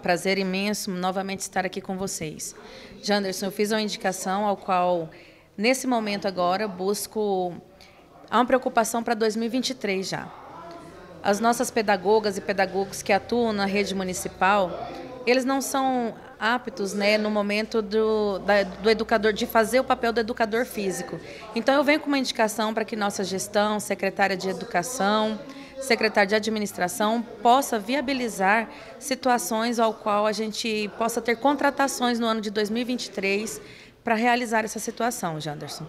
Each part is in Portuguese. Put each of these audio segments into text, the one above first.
prazer imenso novamente estar aqui com vocês. Janderson, eu fiz uma indicação ao qual, nesse momento agora, busco uma preocupação para 2023 já. As nossas pedagogas e pedagogos que atuam na rede municipal, eles não são aptos, né, no momento do educador, de fazer o papel do educador físico. Então, eu venho com uma indicação para que nossa gestão, secretária de educação, secretário de administração, possa viabilizar situações ao qual a gente possa ter contratações no ano de 2023 para realizar essa situação, Janderson.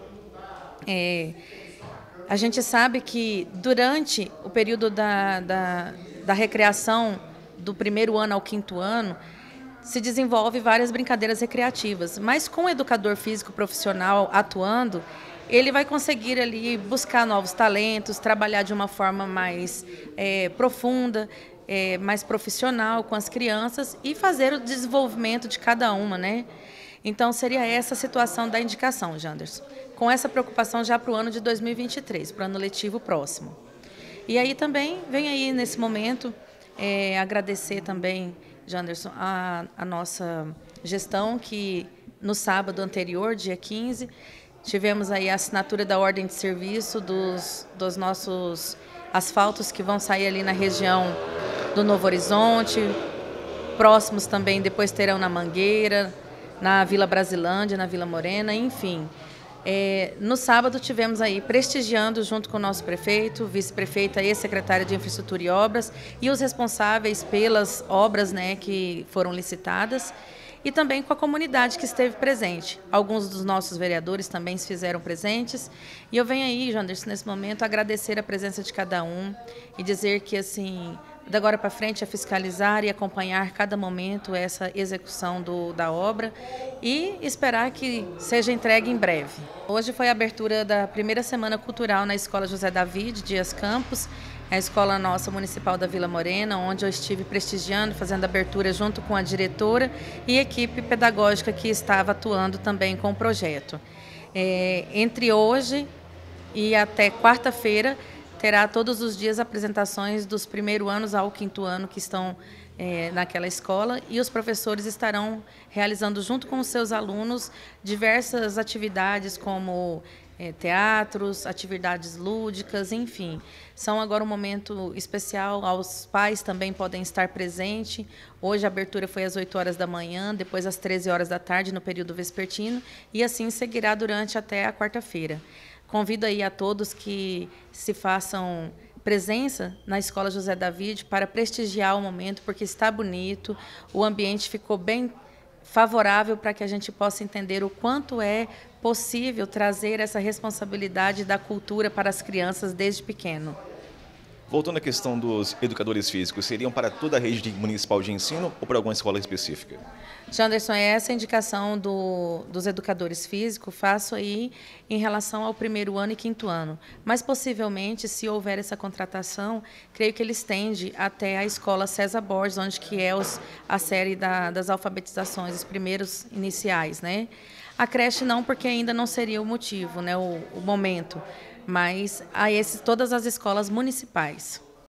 A gente sabe que durante o período da recreação do primeiro ano ao quinto ano, se desenvolve várias brincadeiras recreativas, mas com o educador físico profissional atuando, ele vai conseguir ali buscar novos talentos, trabalhar de uma forma mais profunda, mais profissional com as crianças e fazer o desenvolvimento de cada uma, né? Então, seria essa a situação da indicação, Janderson, com essa preocupação já para o ano de 2023, para o ano letivo próximo. E aí também, vem aí nesse momento, agradecer também, Janderson, a nossa gestão, que no sábado anterior, dia 15, tivemos aí a assinatura da ordem de serviço dos nossos asfaltos que vão sair ali na região do Novo Horizonte, próximos também depois terão na Mangueira, na Vila Brasilândia, na Vila Morena, enfim. No sábado tivemos aí prestigiando junto com o nosso prefeito, vice-prefeita e secretária de Infraestrutura e Obras e os responsáveis pelas obras, né, que foram licitadas, e também com a comunidade que esteve presente. Alguns dos nossos vereadores também se fizeram presentes. E eu venho aí, Janderson, nesse momento, agradecer a presença de cada um e dizer que, assim, da agora para frente é fiscalizar e acompanhar cada momento essa execução da obra e esperar que seja entregue em breve. Hoje foi a abertura da primeira semana cultural na Escola José David Dias Campos, a escola nossa municipal da Vila Morena, onde eu estive prestigiando, fazendo abertura junto com a diretora e equipe pedagógica que estava atuando também com o projeto. Entre hoje e até quarta-feira, terá todos os dias apresentações dos primeiro anos ao quinto ano que estão naquela escola, e os professores estarão realizando junto com os seus alunos diversas atividades como teatros, atividades lúdicas, enfim. São agora um momento especial, aos pais também podem estar presentes. Hoje a abertura foi às 8 horas da manhã, depois às 13 horas da tarde no período vespertino, e assim seguirá durante até a quarta-feira. Convido aí a todos que se façam presença na Escola José David para prestigiar o momento, porque está bonito, o ambiente ficou bem favorável para que a gente possa entender o quanto é possível trazer essa responsabilidade da cultura para as crianças desde pequeno. Voltando à questão dos educadores físicos, seriam para toda a rede municipal de ensino ou para alguma escola específica? Janderson, essa indicação dos educadores físicos faço aí em relação ao primeiro ano e quinto ano. Mas, possivelmente, se houver essa contratação, creio que ele estende até a escola César Borges, onde que é a série das alfabetizações, os primeiros iniciais, né? A creche não, porque ainda não seria o motivo, né, o momento, mas a todas as escolas municipais.